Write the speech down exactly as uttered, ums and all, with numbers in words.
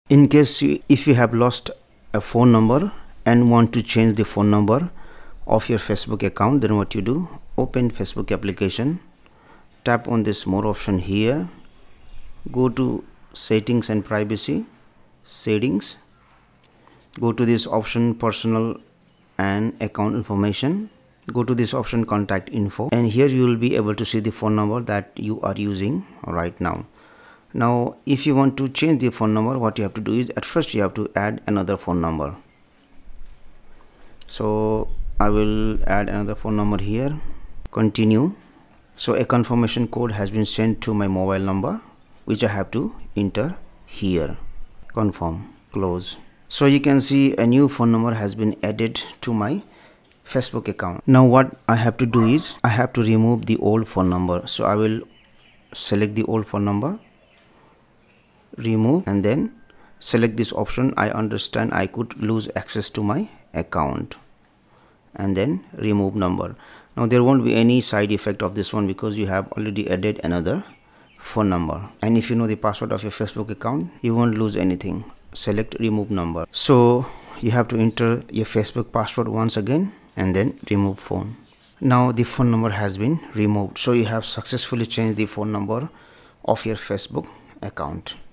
In case you, if you have lost a phone number and want to change the phone number of your Facebook account, then what you do, open Facebook application, tap on this more option here, go to settings and privacy, settings, go to this option personal and account information, go to this option contact info, and here you will be able to see the phone number that you are using right now. Now if you want to change the phone number, what you have to do is at first you have to add another phone number. So I will add another phone number here, continue. So a confirmation code has been sent to my mobile number, which I have to enter here, confirm, close. So you can see a new phone number has been added to my Facebook account. Now what I have to do is I have to remove the old phone number. So I will select the old phone number, remove, and then select this option. I understand I could lose access to my account, and then remove number. Now there won't be any side effect of this one because you have already added another phone number, and if you know the password of your Facebook account, you won't lose anything. Select remove number. So you have to enter your Facebook password once again and then remove phone. Now the phone number has been removed. So you have successfully changed the phone number of your Facebook account.